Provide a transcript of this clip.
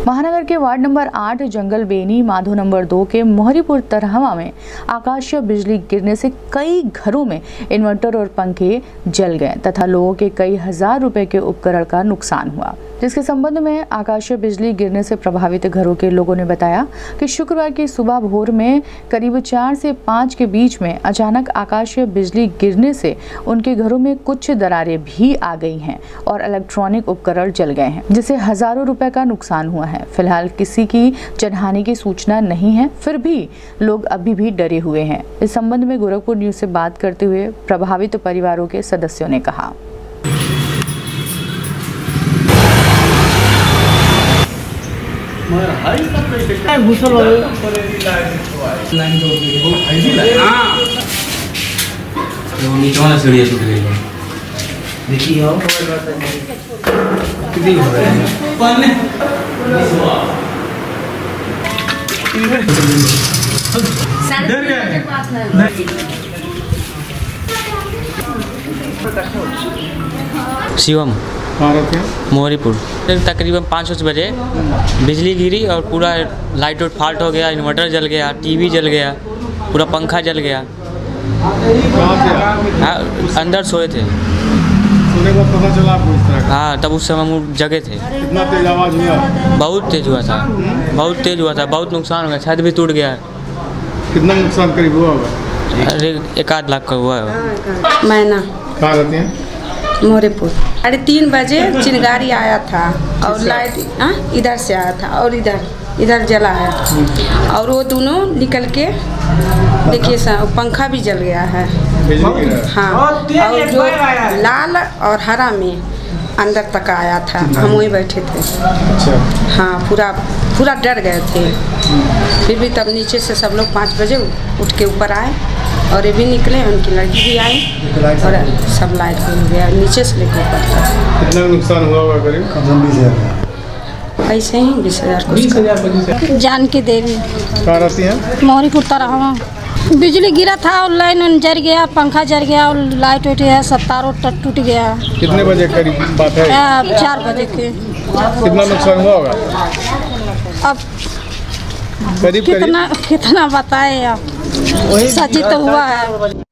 महानगर के ward number 8 Jangal Beni Madho number 2 के मोहरीपुर तरहवा में आकाशीय बिजली गिरने से कई घरों में इन्वर्टर और पंखे जल गए तथा लोगों के कई हजार रुपए के उपकरण का नुकसान हुआ। जिसके संबंध में आकाशीय बिजली गिरने से प्रभावित घरों के लोगों ने बताया कि शुक्रवार की सुबह भोर में करीब 4 से 5 के बीच में अचानक आकाशीय बिजली गिरने से उनके घरों में कुछ दरारें भी आ गई हैं और इलेक्ट्रॉनिक उपकरण जल गए हैं, जिससे हजारों रुपए का नुकसान हुआ है। फिलहाल किसी की जनहानि की सूचना नहीं है, फिर भी लोग अभी भी डरे हुए हैं। इस संबंध में गोरखपुर न्यूज से बात करते हुए प्रभावित परिवारों के सदस्यों ने कहा। शिवम मोहरीपुर तकरीबन 5 बजे बिजली गिरी और पूरा लाइट फॉल्ट हो गया, इन्वर्टर जल गया, टीवी जल गया, पूरा पंखा जल गया। अंदर सोए थे। सोने का पता चला आपको इस तरह का? हाँ, तब उस समय हम जगह थे। कितना तेज आवाज हुआ? बहुत तेज हुआ था, बहुत तेज हुआ था, बहुत नुकसान हो गया, छत भी टूट गया। कितना नुकसान करीब हुआ होगा? अरे 1-8 लाख का हुआ है। मैना कहाँ रहते हैं? मोहरीपुर। 3:30 बजे चिंगारी आया था और लाइट इधर से आया था और इधर जला है और वो दोनों निकल के देखिए पंखा भी जल गया है। हाँ, और जो लाल और हरा में अंदर तक आया था, हम वहीं बैठे थे। अच्छा। हाँ, पूरा डर गए थे। फिर भी तब नीचे से सब लोग 5 बजे उठ के ऊपर आए और ये भी निकले, उनकी लड़की भी आई और सब लाइट हो गया नीचे से लेकर ऊपर तक। कितना नुकसान हुआ होगा करीब? ऐसे ही 20,000। जानकी देवी। कहाँ रहती हैं? मोहरीपुर तरहवा। बिजली गिरा था और लाइन जल गया, पंखा जल गया और लाइट उठी है, सब तारों टूट गया। कितने बजे करीब बात है? 4 बजे के। कितना नुकसान हुआ होगा? अब कितना बताए, अब सच्ची तो हुआ है।